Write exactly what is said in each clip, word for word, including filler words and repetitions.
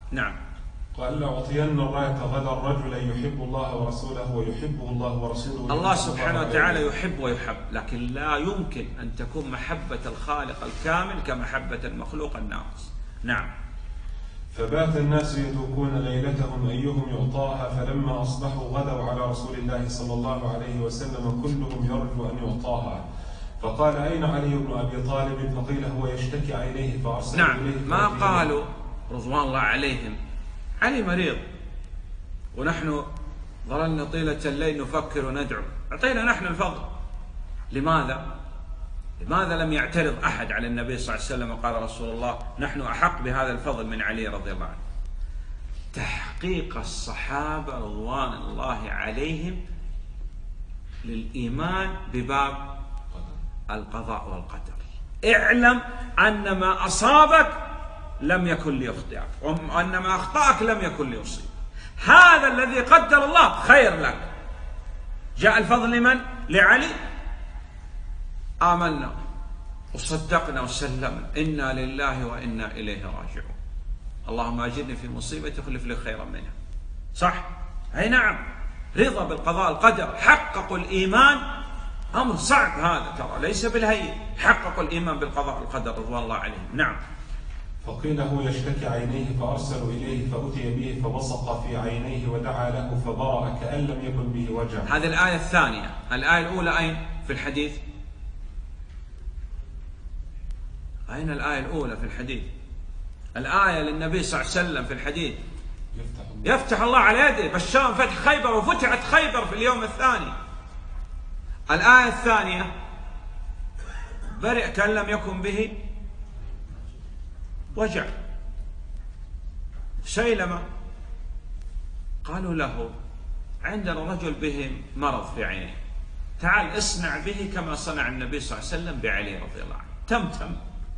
نعم. قال: لأعطين الراية غدا رجلا يحب الله ورسوله ويحبه الله ورسوله. الله سبحانه وتعالى يحب ويحب، لكن لا يمكن أن تكون محبة الخالق الكامل كمحبة المخلوق الناقص. نعم. فبات الناس يذوقون ليلتهم أيهم يعطاها، فلما أصبحوا غدوا على رسول الله صلى الله عليه وسلم كلهم يرجو أن يعطاها، فقال: أين علي بن أبي طالب؟ فقيل: هو يشتكي عينيه فأرسل نعم. إليه. ما قالوا رضوان الله عليهم علي مريض ونحن ظللنا طيلة الليل نفكر وندعو، أعطينا نحن الفضل. لماذا؟ لماذا لم يعترض أحد على النبي صلى الله عليه وسلم وقال رسول الله نحن أحق بهذا الفضل من علي رضي الله عنه؟ تحقيق الصحابة رضوان الله عليهم للإيمان بباب القضاء والقدر. اعلم أن ما أصابك لم يكن ليخطئك، وأن ما أخطأك لم يكن ليصيبك. هذا الذي قدر الله خير لك. جاء الفضل لمن؟ لعلي. آمنا وصدقنا وسلمنا، إنا لله وإنا إليه راجعون. اللهم أجرني في مصيبتي اخلف لي خيرا منها. صح؟ أي نعم. رضا بالقضاء والقدر، حققوا الإيمان. أمر صعب هذا ترى، ليس بالهين. حققوا الإيمان بالقضاء والقدر رضوان الله عليهم. نعم. فقيل: هو يشتكي عينيه، فأرسلوا إليه فأتي به فبصق في عينيه ودعا له فبرأ كأن لم يكن به وجع. هذه الآية الثانية. الآية الأولى أين في الحديث؟ أين الآية الأولى في الحديث؟ الآية للنبي صلى الله عليه وسلم في الحديث: يفتح الله, يفتح الله على يده بشار فتح خيبر، وفتحت خيبر في اليوم الثاني. الآية الثانية: برئ كأن لم يكن به وجع. سيلمة قالوا له: عندنا رجل به مرض في عينيه، تعال اصنع به كما صنع النبي صلى الله عليه وسلم بعلي رضي الله عنه. تمتم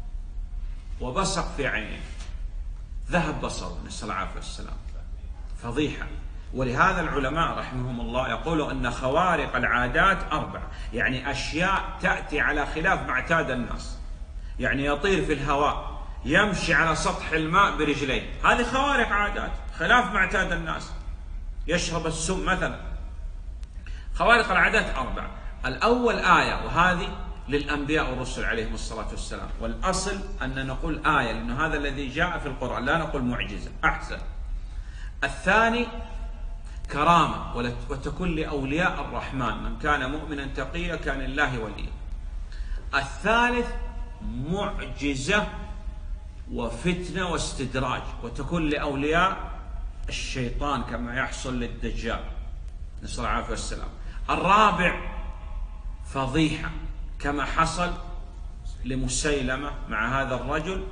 وبصق في عينيه، ذهب بصره نسأل الله العافية والسلام. فضيحة. ولهذا العلماء رحمهم الله يقولوا أن خوارق العادات أربع، يعني أشياء تأتي على خلاف ما اعتاد الناس. يعني يطير في الهواء، يمشي على سطح الماء برجليه، هذه خوارق عادات خلاف ما اعتاد الناس. يشرب السم مثلا. خوارق العادات أربع. الأول آية، وهذه للأنبياء والرسل عليهم الصلاة والسلام، والأصل أن نقول آية لأنه هذا الذي جاء في القرآن، لا نقول معجزة. أحسن. الثاني كرامة، وتكون لأولياء الرحمن، من كان مؤمنا تقيا كان الله وليا. الثالث معجزة وفتنة واستدراج، وتكون لأولياء الشيطان كما يحصل للدجال نسأل الله العافية والسلام. الرابع فضيحة كما حصل لمسيلمة مع هذا الرجل،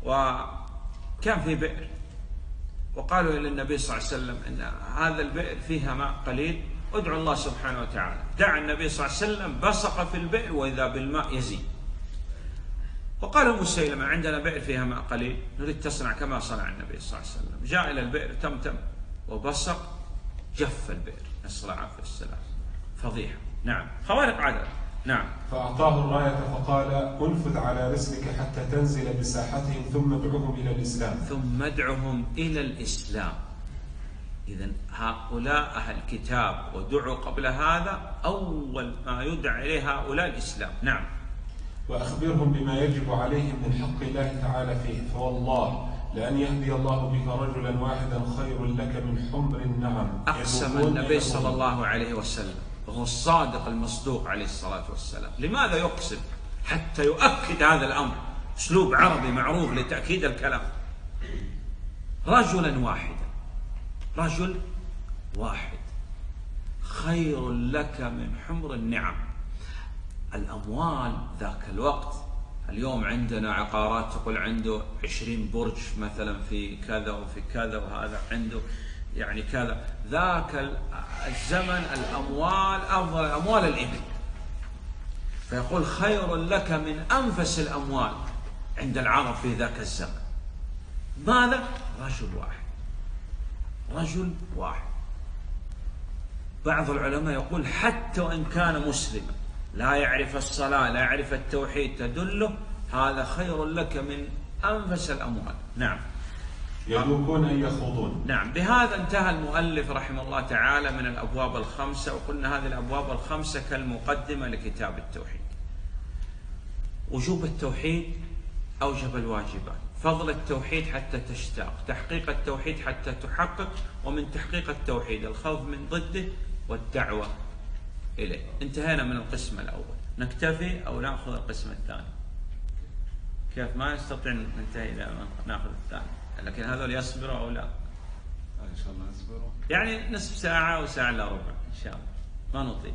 وكان في بئر، وقالوا للنبي صلى الله عليه وسلم إن هذا البئر فيها ماء قليل، ادعو الله سبحانه وتعالى. دعا النبي صلى الله عليه وسلم، بصق في البئر وإذا بالماء يزيد. وقالوا مسيلمة: عندنا بئر فيها ماء قليل، نريد تصنع كما صنع النبي صلى الله عليه وسلم. جاء إلى البئر، تمتم وبصق، جف البئر نسأل الله العافية والسلام. فضيحة. نعم. خوارق عادات. نعم. فأعطاه الراية فقال: انفذ على رسلك حتى تنزل بساحتهم ثم ادعهم إلى الإسلام. ثم ادعهم إلى الإسلام. إذن هؤلاء أهل الكتاب ودعوا قبل هذا، أول ما يدعى إليه هؤلاء الإسلام. نعم. وأخبرهم بما يجب عليهم من حق الله تعالى فيه، فوالله لأن يهدي الله بك رجلا واحدا خير لك من حمر النعم. أقسم النبي صلى الله عليه وسلم، وهو الصادق المصدوق عليه الصلاة والسلام. لماذا يقسم؟ حتى يؤكد هذا الأمر. أسلوب عربي معروف لتأكيد الكلام. رجلا واحدا، رجل واحد خير لك من حمر النعم. الأموال ذاك الوقت، اليوم عندنا عقارات تقول عنده عشرين برج مثلا في كذا وفي كذا، وهذا عنده يعني كذا. ذاك الزمن الأموال أفضل أموال الإبل، فيقول خير لك من أنفس الأموال عند العرب في ذاك الزمن. ماذا؟ رجل واحد، رجل واحد. بعض العلماء يقول حتى وإن كان مسلما لا يعرف الصلاة لا يعرف التوحيد، تدله هذا خير لك من أنفس الأموال. نعم. يدوكون أي يخوضون. نعم. بهذا انتهى المؤلف رحمه الله تعالى من الأبواب الخمسة، وقلنا هذه الأبواب الخمسة كالمقدمة لكتاب التوحيد. وجوب التوحيد أوجب الواجبات، فضل التوحيد حتى تشتاق، تحقيق التوحيد حتى تحقق، ومن تحقيق التوحيد الخوف من ضده والدعوة إليه. انتهينا من القسم الأول، نكتفي أو نأخذ القسم الثاني؟ كيف؟ ما نستطيع ننتهي إلى نأخذ الثاني، لكن هذول يصبروا أو لا؟ إن شاء الله نصبروا. يعني نصف ساعة أو ساعة إلا ربع إن شاء الله، ما نطيل.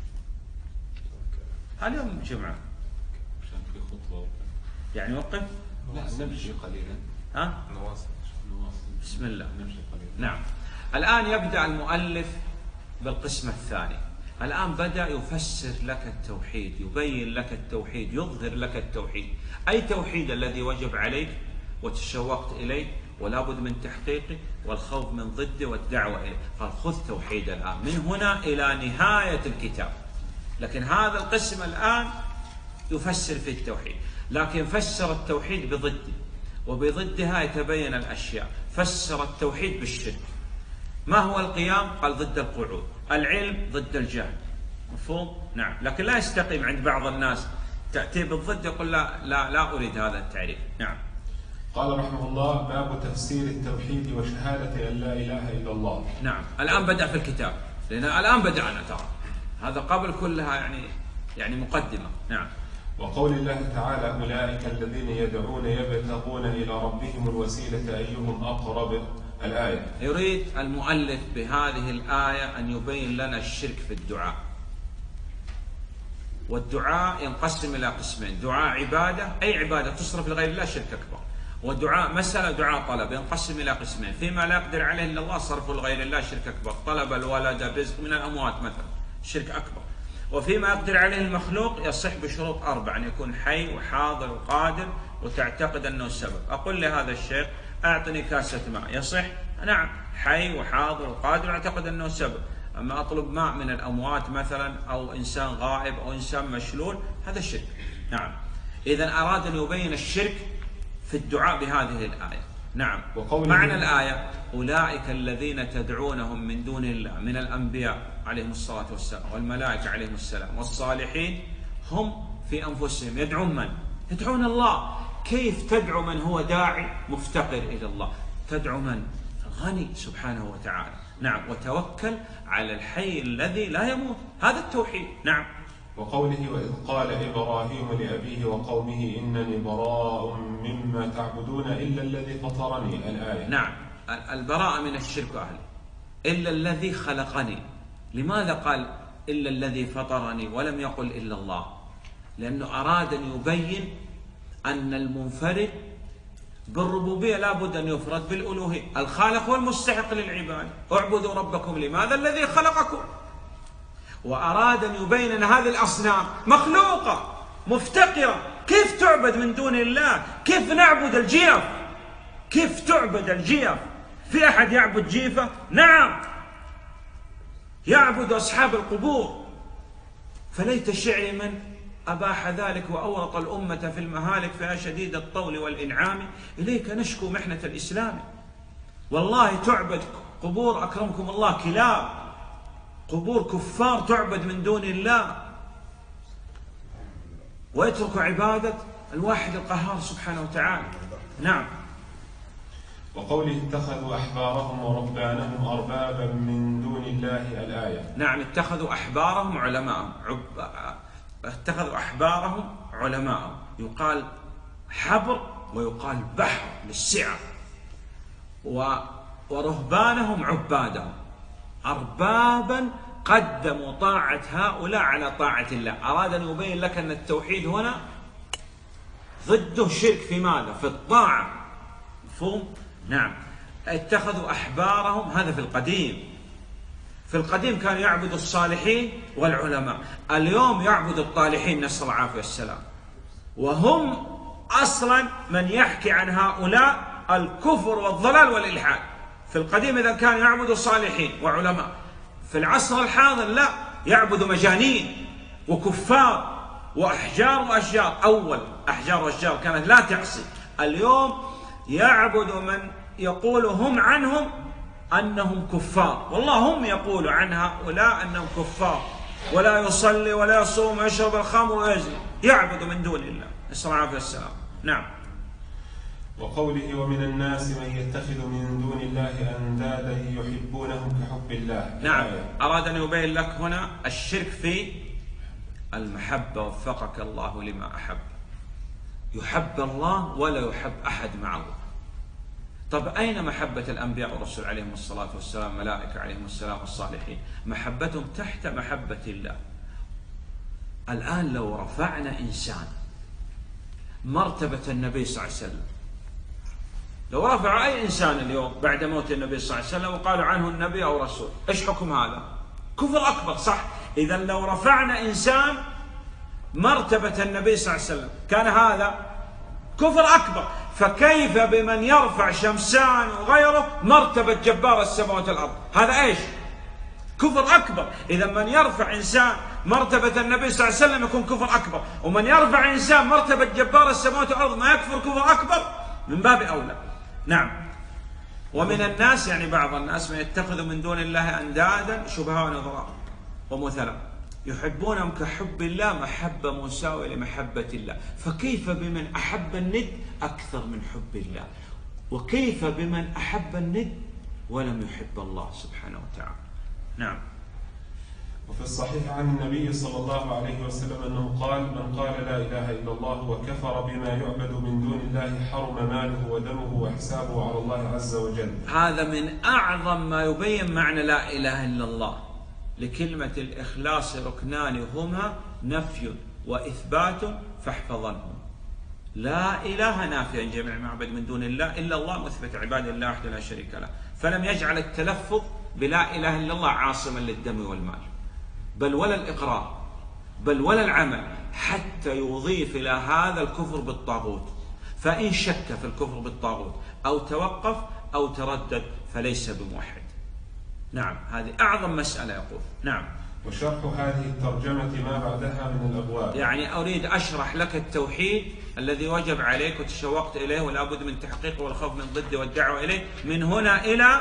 اليوم جمعة عشان في خطبة يعني وقف؟ لا نمشي قليلا. ها؟ نواصل نواصل. بسم الله. نمشي قليلا. نعم. الآن يبدأ المؤلف بالقسم الثاني. الآن بدأ يفسر لك التوحيد، يبين لك التوحيد، يظهر لك التوحيد، أي توحيد الذي وجب عليك وتشوقت إليه ولا بد من تحقيقه، والخوف من ضده والدعوة إليه. قال خذ توحيد الآن من هنا إلى نهاية الكتاب. لكن هذا القسم الآن يفسر في التوحيد، لكن فسر التوحيد بضده، وبضدها يتبين الأشياء. فسر التوحيد بالشرك. ما هو القيام؟ قال ضد القعود. العلم ضد الجهل. مفهوم؟ نعم. لكن لا يستقيم عند بعض الناس، تأتي بالضد يقول لا لا لا أريد هذا التعريف. نعم. قال رحمه الله: باب تفسير التوحيد وشهادة أن لا إله إلا الله. نعم. الآن بدأ في الكتاب، لأن الآن بدأنا ترى، هذا قبل كلها يعني يعني مقدمة. نعم. وقول الله تعالى: أولئك الذين يدعون يبتغون إلى ربهم الوسيلة أيهم أقرب. الآية. يريد المؤلف بهذه الآية أن يبين لنا الشرك في الدعاء. والدعاء ينقسم إلى قسمين: دعاء عبادة، أي عبادة تصرف لغير الله، شرك أكبر. ودعاء مسألة، دعاء طلب، ينقسم إلى قسمين: فيما لا يقدر عليه إلا الله صرفه لغير الله، شرك أكبر، طلب الولد الرزق من الأموات مثلا، شرك أكبر. وفيما يقدر عليه المخلوق يصح بشروط أربع: أن يكون حي وحاضر وقادر وتعتقد أنه السبب. أقول لهذا الشيخ: أعطني كاسة ماء، يصح؟ نعم، حي وحاضر وقادر واعتقد أنه سبب. أما أطلب ماء من الأموات مثلا، أو إنسان غائب أو إنسان مشلول، هذا شرك. نعم. إذن أراد أن يبين الشرك في الدعاء بهذه الآية. نعم. معنى الآية: أولئك الذين تدعونهم من دون الله من الأنبياء عليهم الصلاة والسلام والملائكة عليهم السلام والصالحين، هم في أنفسهم يدعون من؟ يدعون الله. كيف تدعو من هو داعي مفتقر إلى الله؟ تدعو من؟ غني سبحانه وتعالى. نعم. وتوكل على الحي الذي لا يموت، هذا التوحيد. نعم. وقوله: وإذ قال إبراهيم لأبيه وقومه إنني براء مما تعبدون إلا الذي فطرني. الآية. نعم. البراءة من الشرك أهله، إلا الذي خلقني. لماذا قال إلا الذي فطرني ولم يقل إلا الله؟ لأنه أراد أن يبين أن المنفرد بالربوبية لا بد أن يفرد بالألوهية. الخالق هو المستحق للعبادة. اعبدوا ربكم لماذا الذي خلقكم. وأراد أن يبين أن هذه الأصنام مخلوقة مفتقرة، كيف تعبد من دون الله؟ كيف نعبد الجيف؟ كيف تعبد الجيف؟ في أحد يعبد جيفة؟ نعم، يعبد أصحاب القبور. فليت شعري من أباح ذلك وأورط الأمة في المهالك فيا شديد الطول والإنعام. إليك نشكو محنة الإسلام. والله تعبد قبور أكرمكم الله كلاب، قبور كفار تعبد من دون الله، ويترك عبادة الواحد القهار سبحانه وتعالى. نعم. وقوله: اتخذوا أحبارهم ورهبانهم أربابا من دون الله. الآية. نعم. اتخذوا أحبارهم علماءهم، عب... اتخذوا أحبارهم علماءهم. يقال حبر ويقال بحر للسعة. و... ورهبانهم عبادهم. أربابا قدموا طاعة هؤلاء على طاعة الله. أراد أن يبين لك أن التوحيد هنا ضده شرك في ماذا؟ في الطاعة. مفهوم؟ نعم. اتخذوا أحبارهم، هذا في القديم. في القديم كانوا يعبدوا الصالحين والعلماء. اليوم يعبدوا الطالحين، نسأل الله العافية والسلام. وهم أصلا من يحكي عن هؤلاء الكفر والضلال والإلحاد. في القديم إذا كانوا يعبدوا الصالحين وعلماء، في العصر الحاضر لا، يعبدوا مجانين وكفار وأحجار وأشجار. أول أحجار وأشجار كانت لا تعصي، اليوم يعبد من يقول هم عنهم أنهم كفار، والله هم يقولوا عن هؤلاء أنهم كفار، ولا يصلي ولا يصوم ويشرب الخمر ويزني، يعبد من دون الله، نسأل الله العافية والسلام. نعم. وقوله ومن الناس من يتخذ من دون الله أندادا يحبونهم كحب الله. نعم، أراد أن يبين لك هنا الشرك في المحبة، وفقك الله لما أحب. يحب الله ولا يحب أحد مع الله. طب أين محبة الأنبياء والرسل عليهم الصلاة والسلام، الملائكة عليهم السلام والصالحين؟ محبتهم تحت محبة الله. الآن لو رفعنا إنسان مرتبة النبي صلى الله عليه وسلم، لو رفع أي إنسان اليوم بعد موت النبي صلى الله عليه وسلم وقالوا عنه النبي أو رسول، إيش حكم هذا؟ كفر أكبر، صح؟ إذا لو رفعنا إنسان مرتبة النبي صلى الله عليه وسلم كان هذا كفر أكبر، فكيف بمن يرفع شمسان وغيره مرتبة جبار السماوات والأرض؟ هذا إيش؟ كفر أكبر. إذا من يرفع إنسان مرتبة النبي صلى الله عليه وسلم يكون كفر أكبر، ومن يرفع إنسان مرتبة جبار السماوات والأرض ما يكفر كفر أكبر؟ من باب أولى. نعم. ومن الناس يعني بعض الناس من يتخذ من دون الله أندادا شبهاء ونظراء ومثلا يحبونهم كحب الله، محبة مساوية لمحبة الله. فكيف بمن أحب الند أكثر من حب الله؟ وكيف بمن أحب الند ولم يحب الله سبحانه وتعالى؟ نعم. وفي الصحيح عن النبي صلى الله عليه وسلم أنه قال من قال لا إله إلا الله وكفر بما يعبد من دون الله حرم ماله ودمه وحسابه على الله عز وجل. هذا من أعظم ما يبين معنى لا إله إلا الله. لكلمة الإخلاص ركنان هما نفي وإثبات فاحفظنهم. لا إله نافيا جميع المعبد من دون الله إلا الله، مثبت عباد الله وحده لا شريك له. فلم يجعل التلفظ بلا إله إلا الله عاصما للدم والمال، بل ولا الإقرار، بل ولا العمل، حتى يضيف إلى هذا الكفر بالطاغوت. فإن شك في الكفر بالطاغوت أو توقف أو تردد فليس بموحد. نعم، هذه أعظم مسألة يقول. نعم. وشرح هذه الترجمة ما بعدها من الأبواب. يعني أريد أشرح لك التوحيد الذي وجب عليك وتشوقت إليه ولا بد من تحقيقه والخوف من ضده والدعوة إليه من هنا إلى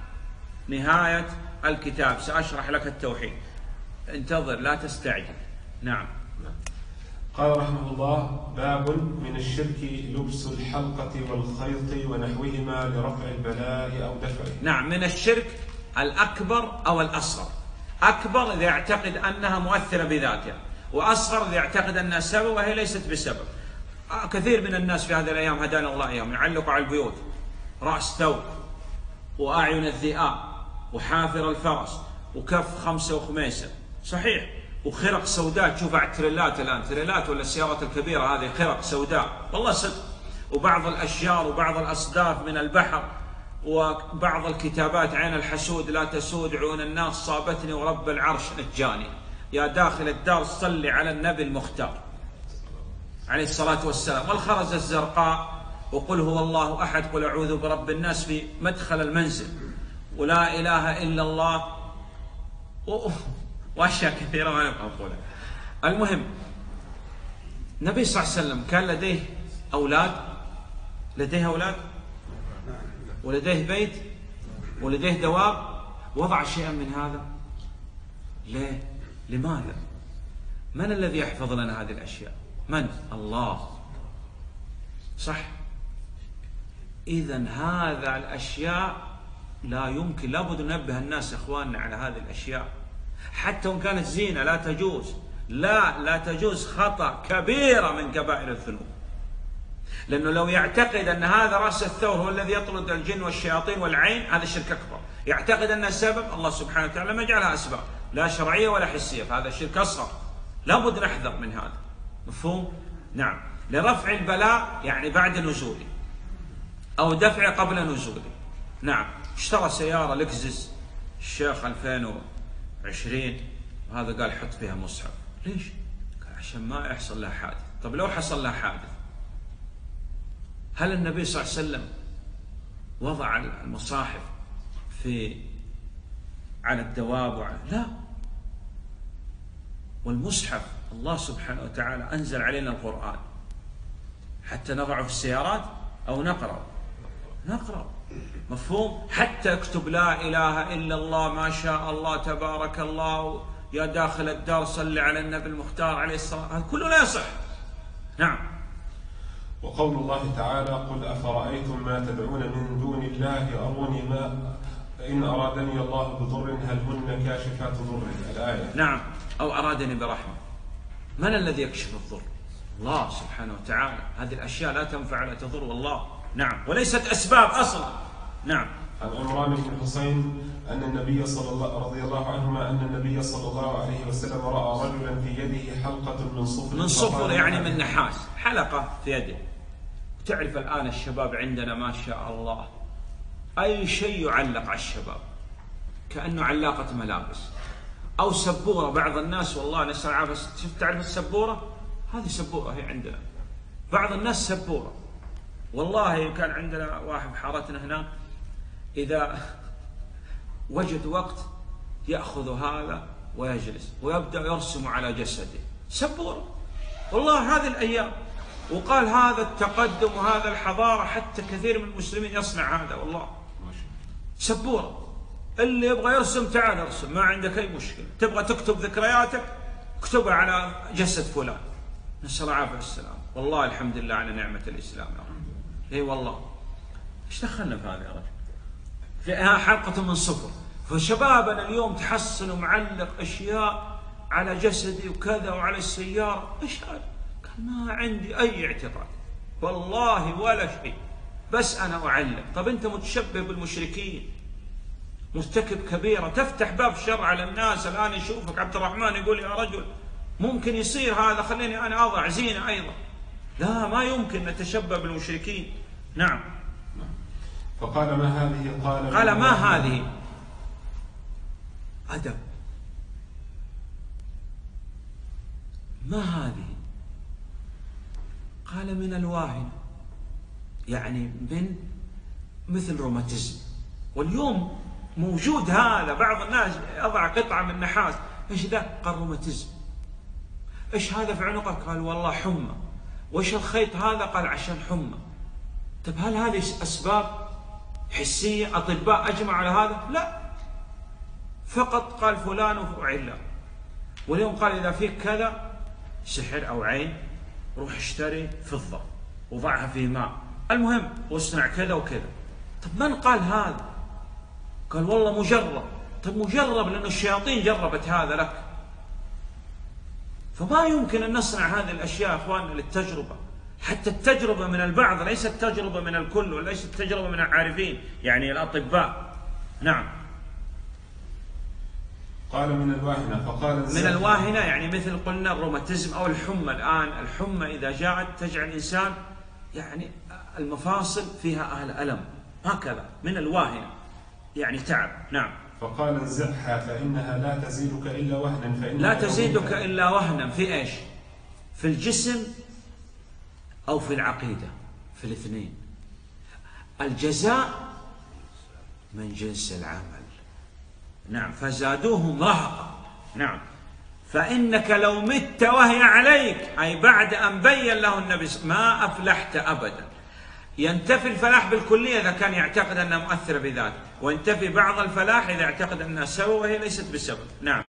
نهاية الكتاب. سأشرح لك التوحيد، انتظر لا تستعجل. نعم. قال رحمه الله باب من الشرك لبس الحلقة والخيط ونحوهما لرفع البلاء أو دفعه. نعم، من الشرك الأكبر أو الأصغر. أكبر إذا يعتقد أنها مؤثرة بذاتها، وأصغر إذا يعتقد أنها سبب وهي ليست بسبب. كثير من الناس في هذه الأيام هدانا الله إياهم يعلقوا على البيوت رأس ثوب وأعين الذئاب وحافر الفرس وكف خمسة وخميسة، صحيح، وخرق سوداء. تشوف على التريلات الآن، تريلات ولا السيارات الكبيرة هذه خرق سوداء، والله صدق. وبعض الأشجار وبعض الأصداف من البحر، وبعض الكتابات عين الحسود لا تسود عيون الناس صابتني ورب العرش نجاني. يا داخل الدار صلي على النبي المختار عليه الصلاة والسلام. والخرز الزرقاء وقل هو الله أحد قل أعوذ برب الناس في مدخل المنزل، ولا إله إلا الله وأشياء كثيرة ما نبقى نقولها. المهم النبي صلى الله عليه وسلم كان لديه أولاد، لديه أولاد ولديه بيت ولديه دواب، وضع شيئا من هذا؟ ليه؟ لماذا؟ من الذي يحفظ لنا هذه الأشياء؟ من؟ الله، صح؟ إذن هذا الأشياء لا يمكن، لابد ننبه الناس إخواننا على هذه الأشياء، حتى وإن كانت زينة لا تجوز. لا لا تجوز، خطأ كبيرة من كبائر الذنوب. لأنه لو يعتقد أن هذا رأس الثور هو الذي يطرد الجن والشياطين والعين، هذا الشرك أكبر. يعتقد أن السبب الله سبحانه وتعالى ما جعلها أسباب لا شرعية ولا حسية، فهذا الشرك أصغر. لابد نحذر من هذا. مفهوم؟ نعم. لرفع البلاء يعني بعد نزوله أو دفع قبل نزوله. نعم. اشترى سيارة لكزس الشيخ ألفين وعشرين، وهذا قال حط فيها مصحف. ليش؟ قال عشان ما يحصل لها حادث. طب لو حصل لها حادث، هل النبي صلى الله عليه وسلم وضع المصاحف في على الدواب وعلى... لا. والمصحف الله سبحانه وتعالى أنزل علينا القرآن حتى نضعه في السيارات أو نقرأ. نقرأ. مفهوم؟ حتى اكتب لا إله إلا الله ما شاء الله تبارك الله يا داخل الدار صل على النبي المختار عليه الصلاة، هذا كله لا يصح. نعم. وقول الله تعالى قل أفرأيتم ما تدعون من دون الله أروني ما إن أرادني الله بضر هل هن كاشفات ضره، الآية. نعم. أو أرادني برحمة، من الذي يكشف الضر؟ الله سبحانه وتعالى. هذه الأشياء لا تنفع ولا تضر والله. نعم. وليست أسباب أصلا. نعم. عن عمران بن حسين أن النبي صلى الله رضي الله عنهما أن النبي صلى الله عليه وسلم رأى رجلا في يده حلقة من صفر. من صفر يعني من نحاس، حلقة في يده. تعرف الآن الشباب عندنا ما شاء الله أي شيء يعلق على الشباب كأنه علاقة ملابس أو سبورة. بعض الناس والله نسأل العافية، شفت تعرف السبورة؟ هذه سبورة هي عندنا. بعض الناس سبورة والله. كان عندنا واحد بحارتنا هنا إذا وجد وقت يأخذ هذا ويجلس ويبدأ يرسم على جسده سبورة والله هذه الأيام. وقال هذا التقدم وهذا الحضارة حتى كثير من المسلمين يصنع هذا والله. سبورة. اللي يبغى يرسم تعال ارسم، ما عندك أي مشكلة. تبغى تكتب ذكرياتك اكتبها على جسد فلان. نسأل الله العافية والسلام. والله الحمد لله على نعمة الإسلام يا رب. اي والله. ايش دخلنا في هذا يا رجل؟ فيها حلقة من صفر. فشبابنا اليوم تحصل معلق أشياء على جسدي وكذا وعلى السيارة. ايش هذا؟ قال ما عندي أي اعتقاد والله ولا شيء، بس أنا أعلق. طب أنت متشبه بالمشركين، مرتكب كبيرة، تفتح باب شر على الناس. الآن يشوفك عبد الرحمن يقول يا رجل ممكن يصير هذا، خليني أنا أضع زينة أيضا. لا، ما يمكن نتشبه بالمشركين. نعم. فقال ما هذه؟ قال قال ما هذه. أدب. ما هذه؟ قال من الواهن، يعني من مثل روماتيزم. واليوم موجود هذا. بعض الناس يضع قطعة من نحاس. ايش ذا؟ قال روماتيزم. ايش هذا في عنقك؟ قال والله حمى. وايش الخيط هذا؟ قال عشان حمى. طيب هل هذه أسباب حسية أطباء أجمعوا على هذا؟ لا، فقط قال فلان وعلة. واليوم قال إذا فيك كذا سحر أو عين روح اشتري فضة وضعها في ماء، المهم واصنع كذا وكذا. طب من قال هذا؟ قال والله مجرب. طب مجرب لأن الشياطين جربت هذا لك. فما يمكن أن نصنع هذه الأشياء أخواننا للتجربة. حتى التجربة من البعض ليست تجربة من الكل، وليست تجربة من العارفين يعني الأطباء. نعم. قال من الواهنة. فقال من الواهنة يعني مثل قلنا الروماتيزم أو الحمى. الآن الحمى إذا جاءت تجعل الإنسان يعني المفاصل فيها ألم هكذا. من الواهنة يعني تعب. نعم. فقال انزعها فإنها لا تزيدك إلا وهنا. فإنها لا تزيدك إلا وهنا في إيش؟ في الجسم أو في العقيدة، في الاثنين. الجزاء من جنس العمل. نعم. فزادوهم رهقا. نعم. فإنك لو مت وهي عليك، أي بعد أن بين له النبي ما أفلحت أبدا. ينتفي الفلاح بالكلية إذا كان يعتقد أنها مؤثرة بذاته، وينتفي بعض الفلاح إذا اعتقد أنها سبب وهي ليست بسبب. نعم.